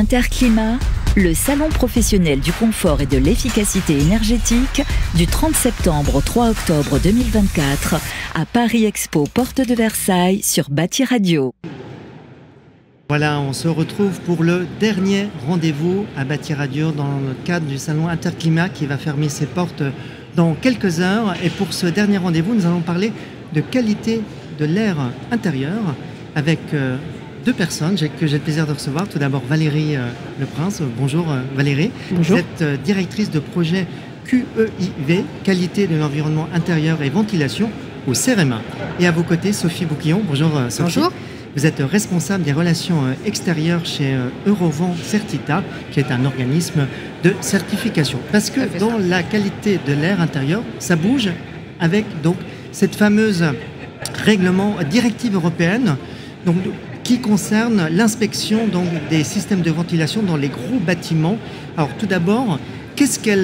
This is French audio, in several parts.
Interclimat, le salon professionnel du confort et de l'efficacité énergétique du 30 septembre au 3 octobre 2024 à Paris Expo, porte de Versailles sur Bâti Radio. Voilà, on se retrouve pour le dernier rendez-vous à Bâti Radio dans le cadre du salon Interclimat qui va fermer ses portes dans quelques heures. Et pour ce dernier rendez-vous, nous allons parler de qualité de l'air intérieur avec deux personnes que j'ai le plaisir de recevoir. Tout d'abord Valérie Leprince. Bonjour Valérie. Bonjour. Vous êtes directrice de projet QEIV, qualité de l'environnement intérieur et ventilation au CEREMA. Et à vos côtés, Sophie Bouquillon. Bonjour Sophie. Bonjour. Vous êtes responsable des relations extérieures chez Eurovent Certita, qui est un organisme de certification. Parce que dans la qualité de l'air intérieur, ça bouge avec donc cette fameuse règlement directive européenne donc, qui concerne l'inspection donc, des systèmes de ventilation dans les gros bâtiments. Alors tout d'abord, qu'est-ce qu'elle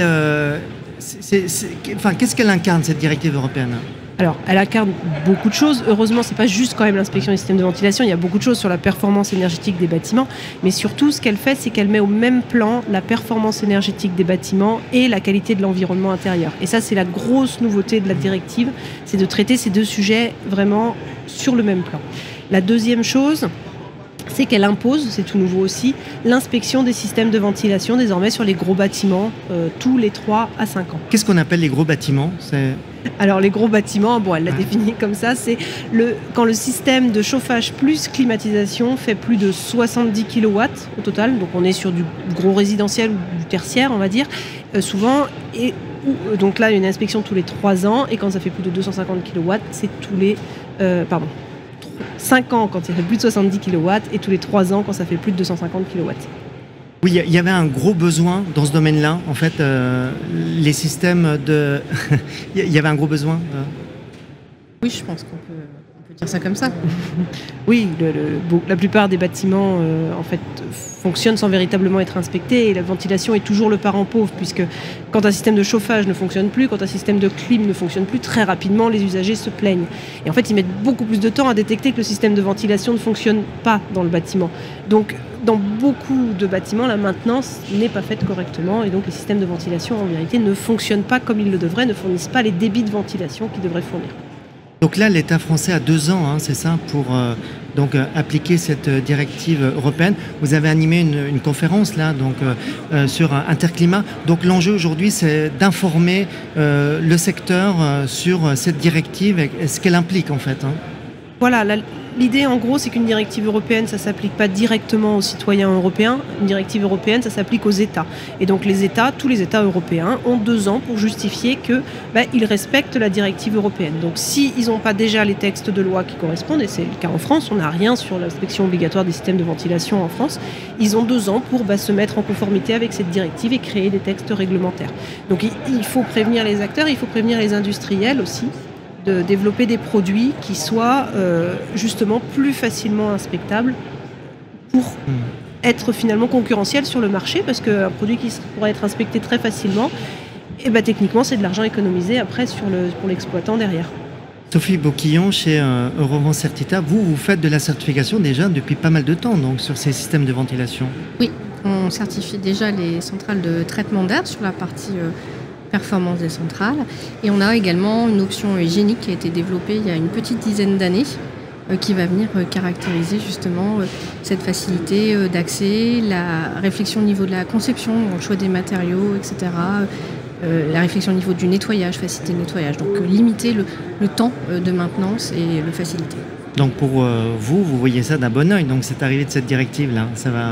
incarne cette directive européenne ? Alors, elle incarne beaucoup de choses. Heureusement, c'est pas juste quand même l'inspection des systèmes de ventilation. Il y a beaucoup de choses sur la performance énergétique des bâtiments. Mais surtout, ce qu'elle fait, c'est qu'elle met au même plan la performance énergétique des bâtiments et la qualité de l'environnement intérieur. Et ça, c'est la grosse nouveauté de la directive. C'est de traiter ces deux sujets vraiment sur le même plan. La deuxième chose, c'est qu'elle impose, c'est tout nouveau aussi, l'inspection des systèmes de ventilation désormais sur les gros bâtiments tous les 3 à 5 ans. Qu'est-ce qu'on appelle les gros bâtiments ? Alors les gros bâtiments, bon, elle l'a défini comme ça, c'est quand le système de chauffage plus climatisation fait plus de 70 kW au total, donc on est sur du gros résidentiel ou du tertiaire on va dire, souvent, donc là il y a une inspection tous les 3 ans, et quand ça fait plus de 250 kW, c'est tous les... 5 ans quand ça fait plus de 70 kW et tous les 3 ans quand ça fait plus de 250 kW. Oui, il y avait un gros besoin dans ce domaine-là. En fait, les systèmes de... Il y avait un gros besoin. Oui, je pense qu'on peut dire ça comme ça. Oui, la plupart des bâtiments en fait, fonctionnent sans véritablement être inspectés, et la ventilation est toujours le parent pauvre, puisque quand un système de chauffage ne fonctionne plus, quand un système de clim ne fonctionne plus, très rapidement les usagers se plaignent. Et en fait, ils mettent beaucoup plus de temps à détecter que le système de ventilation ne fonctionne pas dans le bâtiment. Donc, dans beaucoup de bâtiments, la maintenance n'est pas faite correctement, et donc les systèmes de ventilation, en vérité, ne fonctionnent pas comme ils le devraient, ne fournissent pas les débits de ventilation qu'ils devraient fournir. Donc là, l'État français a 2 ans, hein, c'est ça, pour appliquer cette directive européenne. Vous avez animé une conférence là, donc, sur Interclimat. Donc l'enjeu aujourd'hui, c'est d'informer le secteur sur cette directive et ce qu'elle implique en fait. Hein. Voilà, l'idée en gros, c'est qu'une directive européenne, ça ne s'applique pas directement aux citoyens européens. Une directive européenne, ça s'applique aux États. Et donc tous les États européens ont 2 ans pour justifier qu'ils respectent la directive européenne. Donc s'ils n'ont pas déjà les textes de loi qui correspondent, et c'est le cas en France, on n'a rien sur l'inspection obligatoire des systèmes de ventilation en France, ils ont 2 ans pour se mettre en conformité avec cette directive et créer des textes réglementaires. Donc il faut prévenir les acteurs, il faut prévenir les industriels aussi, de développer des produits qui soient justement plus facilement inspectables pour être finalement concurrentiels sur le marché, parce qu'un produit qui pourrait être inspecté très facilement, techniquement c'est de l'argent économisé après pour l'exploitant derrière. Sophie Bouquillon, chez Eurovent Certita, vous faites de la certification déjà depuis pas mal de temps donc, sur ces systèmes de ventilation. Oui, on certifie déjà les centrales de traitement d'air sur la partie... performance des centrales, et on a également une option hygiénique qui a été développée il y a une petite dizaine d'années qui va venir caractériser justement cette facilité d'accès, la réflexion au niveau de la conception, le choix des matériaux, etc., la réflexion au niveau du nettoyage, faciliter le nettoyage, donc limiter le temps de maintenance et le faciliter. Donc pour vous voyez ça d'un bon oeil, donc cette arrivée de cette directive là, ça va...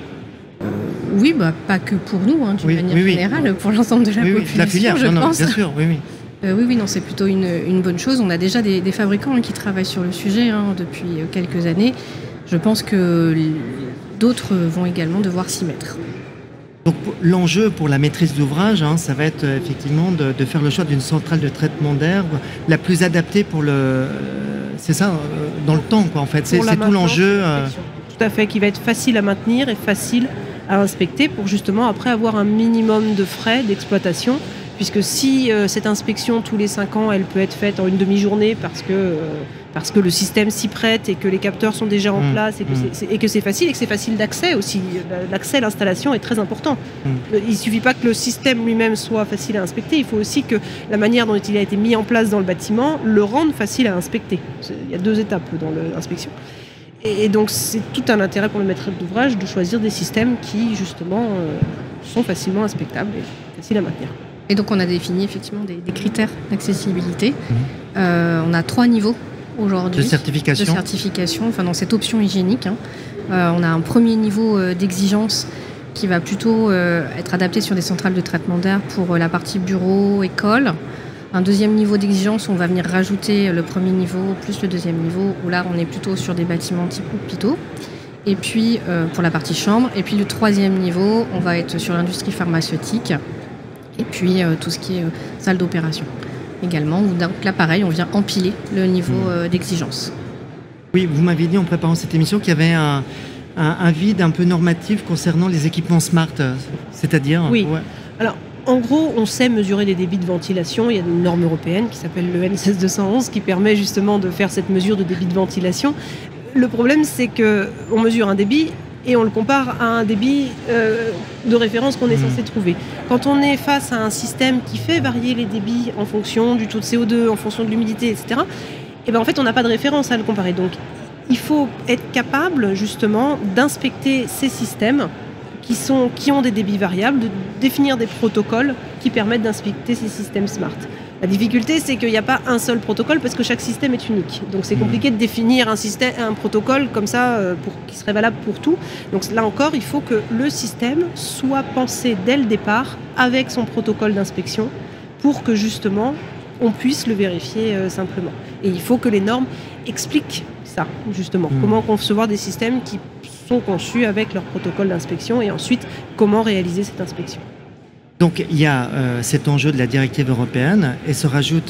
Oui, pas que pour nous, d'une manière générale, pour l'ensemble de la population, la filière, je pense. Bien sûr, oui. Oui, non, c'est plutôt une bonne chose. On a déjà des fabricants qui travaillent sur le sujet depuis quelques années. Je pense que d'autres vont également devoir s'y mettre. Donc l'enjeu pour la maîtrise d'ouvrage, ça va être effectivement de faire le choix d'une centrale de traitement d'air la plus adaptée pour le... C'est ça, dans le temps, quoi, en fait. C'est tout l'enjeu. Tout à fait, qui va être facile à maintenir et facile à inspecter pour justement après avoir un minimum de frais d'exploitation puisque si cette inspection tous les 5 ans, elle peut être faite en une demi-journée parce que le système s'y prête et que les capteurs sont déjà en place et que c'est facile et que c'est facile d'accès aussi. L'accès à l'installation est très important. Il ne suffit pas que le système lui-même soit facile à inspecter, il faut aussi que la manière dont il a été mis en place dans le bâtiment le rende facile à inspecter. Il y a 2 étapes dans l'inspection. Et donc c'est tout un intérêt pour le maître d'ouvrage de choisir des systèmes qui justement sont facilement inspectables et faciles à maintenir. Et donc on a défini effectivement des critères d'accessibilité. On a 3 niveaux aujourd'hui de certification, enfin dans cette option hygiénique. On a un premier niveau d'exigence qui va plutôt être adapté sur des centrales de traitement d'air pour la partie bureau, école. Un deuxième niveau d'exigence, on va venir rajouter le premier niveau plus le deuxième niveau, où là on est plutôt sur des bâtiments type hôpitaux. Et puis pour la partie chambre. Et puis le troisième niveau, on va être sur l'industrie pharmaceutique. Et puis tout ce qui est salle d'opération également. Donc là, pareil, on vient empiler le niveau d'exigence. Oui, vous m'aviez dit en préparant cette émission qu'il y avait un vide un peu normatif concernant les équipements smart, c'est-à-dire... Oui, alors en gros, on sait mesurer les débits de ventilation. Il y a une norme européenne qui s'appelle le N16211 qui permet justement de faire cette mesure de débit de ventilation. Le problème, c'est qu'on mesure un débit et on le compare à un débit de référence qu'on est censé trouver. Quand on est face à un système qui fait varier les débits en fonction du taux de CO2, en fonction de l'humidité, etc., et ben en fait, on n'a pas de référence à le comparer. Donc, il faut être capable, justement, d'inspecter ces systèmes qui ont des débits variables, de définir des protocoles qui permettent d'inspecter ces systèmes smart. La difficulté, c'est qu'il n'y a pas un seul protocole parce que chaque système est unique. Donc c'est compliqué de définir un protocole comme ça qui serait valable pour tout. Donc là encore, il faut que le système soit pensé dès le départ avec son protocole d'inspection pour que justement on puisse le vérifier simplement. Et il faut que les normes expliquent ça, justement. Comment concevoir des systèmes qui sont conçus avec leur protocole d'inspection et ensuite comment réaliser cette inspection. Donc il y a cet enjeu de la directive européenne et se rajoute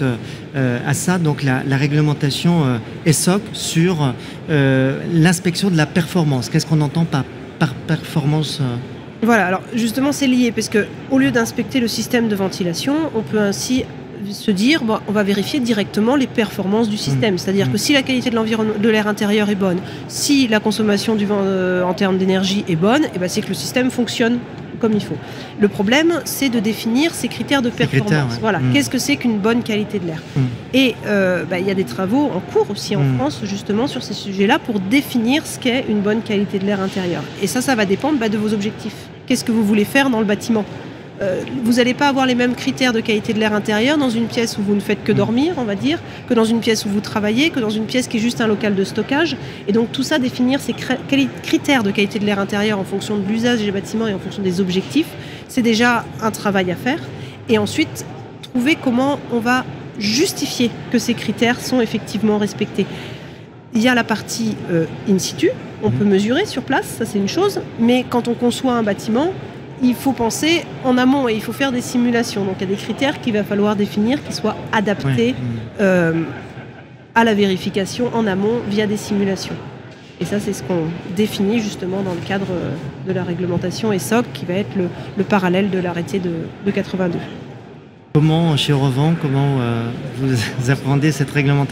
à ça donc la réglementation ESOC sur l'inspection de la performance. Qu'est-ce qu'on entend par performance Voilà, alors justement c'est lié parce qu'au lieu d'inspecter le système de ventilation, on peut ainsi se dire on va vérifier directement les performances du système. C'est-à-dire que si la qualité de l'air intérieur est bonne, si la consommation du vent en termes d'énergie est bonne, et ben c'est que le système fonctionne comme il faut. Le problème, c'est de définir ces critères de performance. Voilà. Qu'est-ce que c'est qu'une bonne qualité de l'air Et il y a des travaux en cours aussi en France, justement, sur ces sujets-là, pour définir ce qu'est une bonne qualité de l'air intérieur. Et ça va dépendre de vos objectifs. Qu'est-ce que vous voulez faire dans le bâtiment vous n'allez pas avoir les mêmes critères de qualité de l'air intérieur dans une pièce où vous ne faites que dormir, on va dire, que dans une pièce où vous travaillez, que dans une pièce qui est juste un local de stockage. Et donc tout ça, définir ces critères de qualité de l'air intérieur en fonction de l'usage des bâtiments et en fonction des objectifs, c'est déjà un travail à faire. Et ensuite, trouver comment on va justifier que ces critères sont effectivement respectés. Il y a la partie in situ, on peut mesurer sur place, ça c'est une chose, mais quand on conçoit un bâtiment, il faut penser en amont et il faut faire des simulations. Donc il y a des critères qu'il va falloir définir qui soient adaptés à la vérification en amont via des simulations. Et ça, c'est ce qu'on définit justement dans le cadre de la réglementation ESOC qui va être le parallèle de l'arrêté de 82. Comment, chez Eurovent, vous appréhendez cette réglementation ?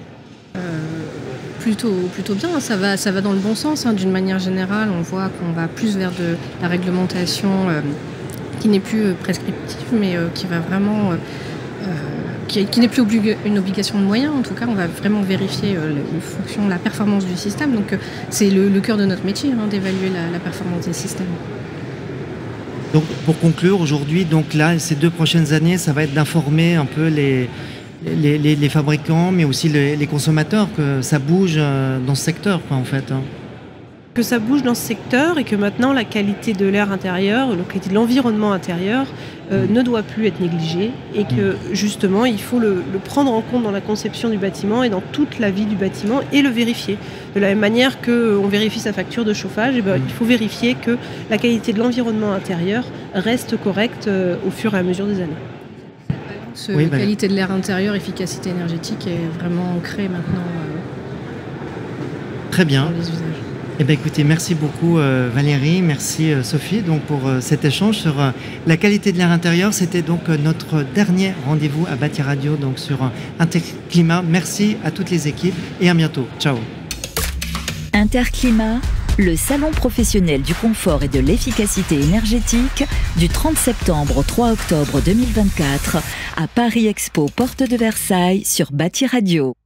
Plutôt bien, ça va dans le bon sens. D'une manière générale, on voit qu'on va plus vers de la réglementation qui n'est plus prescriptive, mais qui va vraiment, qui n'est plus une obligation de moyens. En tout cas, on va vraiment vérifier la performance du système. Donc, c'est le cœur de notre métier, d'évaluer la performance des systèmes. Donc, pour conclure, aujourd'hui, donc là, ces 2 prochaines années, ça va être d'informer un peu les fabricants, mais aussi les consommateurs, que ça bouge dans ce secteur, en fait. Que ça bouge dans ce secteur et que maintenant la qualité de l'air intérieur, la qualité de l'environnement intérieur ne doit plus être négligée et que justement il faut le prendre en compte dans la conception du bâtiment et dans toute la vie du bâtiment et le vérifier. De la même manière qu'on vérifie sa facture de chauffage, il faut vérifier que la qualité de l'environnement intérieur reste correcte au fur et à mesure des années. Qualité de l'air intérieur, efficacité énergétique est vraiment ancrée maintenant Très bien. dans les usages. Eh bien, écoutez, merci beaucoup Valérie, merci Sophie donc, pour cet échange sur la qualité de l'air intérieur. C'était donc notre dernier rendez-vous à Bâti Radio donc, sur Interclimat. Merci à toutes les équipes et à bientôt. Ciao. Interclimat, le salon professionnel du confort et de l'efficacité énergétique du 30 septembre au 3 octobre 2024 à Paris Expo, porte de Versailles sur Bâti Radio.